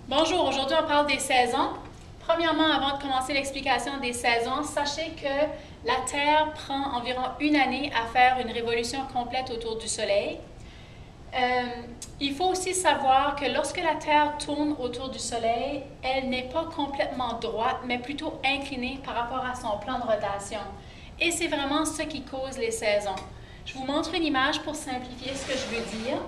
Bonjour, aujourd'hui on parle des saisons. Premièrement, avant de commencer l'explication des saisons, sachez que la Terre prend environ une année à faire une révolution complète autour du Soleil. Il faut aussi savoir que lorsque la Terre tourne autour du Soleil, elle n'est pas complètement droite, mais plutôt inclinée par rapport à son plan de rotation. Et c'est vraiment ce qui cause les saisons. Je vous montre une image pour simplifier ce que je veux dire.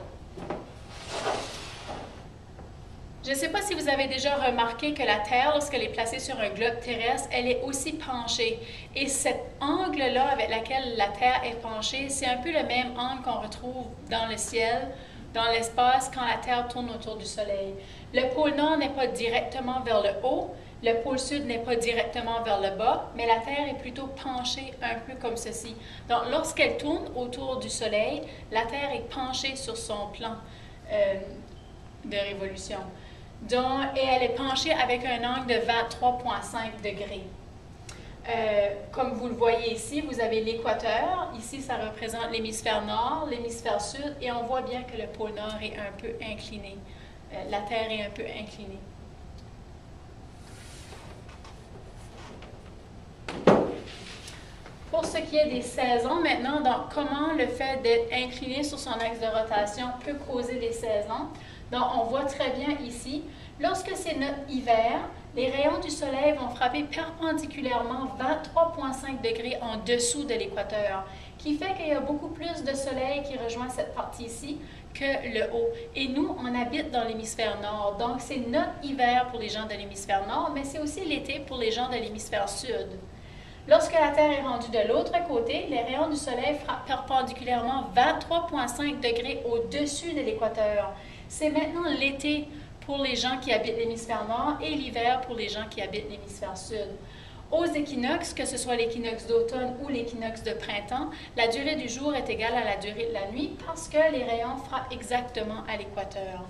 Je ne sais pas si vous avez déjà remarqué que la Terre, lorsqu'elle est placée sur un globe terrestre, elle est aussi penchée. Et cet angle-là avec lequel la Terre est penchée, c'est un peu le même angle qu'on retrouve dans le ciel, dans l'espace, quand la Terre tourne autour du Soleil. Le pôle Nord n'est pas directement vers le haut, le pôle Sud n'est pas directement vers le bas, mais la Terre est plutôt penchée un peu comme ceci. Donc, lorsqu'elle tourne autour du Soleil, la Terre est penchée sur son plan de révolution. Et elle est penchée avec un angle de 23,5 degrés. Comme vous le voyez ici, vous avez l'équateur. Ici, ça représente l'hémisphère nord, l'hémisphère sud, et on voit bien que le pôle nord est un peu incliné. La Terre est un peu inclinée. Pour ce qui est des saisons, maintenant, donc, comment le fait d'être incliné sur son axe de rotation peut causer des saisons? Donc, on voit très bien ici, lorsque c'est notre hiver, les rayons du soleil vont frapper perpendiculairement 23,5 degrés en dessous de l'équateur, qui fait qu'il y a beaucoup plus de soleil qui rejoint cette partie-ci que le haut. Et nous, on habite dans l'hémisphère nord, donc c'est notre hiver pour les gens de l'hémisphère nord, mais c'est aussi l'été pour les gens de l'hémisphère sud. Lorsque la Terre est rendue de l'autre côté, les rayons du soleil frappent perpendiculairement 23,5 degrés au-dessus de l'équateur. C'est maintenant l'été pour les gens qui habitent l'hémisphère nord et l'hiver pour les gens qui habitent l'hémisphère sud. Aux équinoxes, que ce soit l'équinoxe d'automne ou l'équinoxe de printemps, la durée du jour est égale à la durée de la nuit parce que les rayons frappent exactement à l'équateur.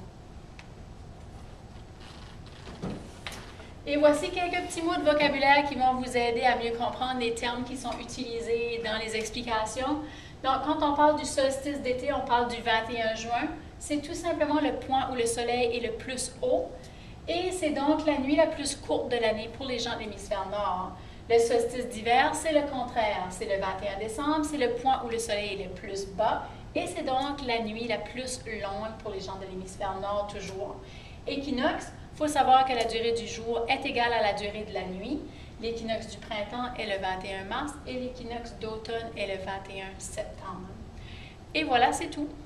Et voici quelques petits mots de vocabulaire qui vont vous aider à mieux comprendre les termes qui sont utilisés dans les explications. Donc, quand on parle du solstice d'été, on parle du 21 juin. C'est tout simplement le point où le soleil est le plus haut. Et c'est donc la nuit la plus courte de l'année pour les gens de l'hémisphère nord. Le solstice d'hiver, c'est le contraire. C'est le 21 décembre, c'est le point où le soleil est le plus bas. Et c'est donc la nuit la plus longue pour les gens de l'hémisphère nord, toujours. Équinoxe, il faut savoir que la durée du jour est égale à la durée de la nuit. L'équinoxe du printemps est le 21 mars et l'équinoxe d'automne est le 21 septembre. Et voilà, c'est tout.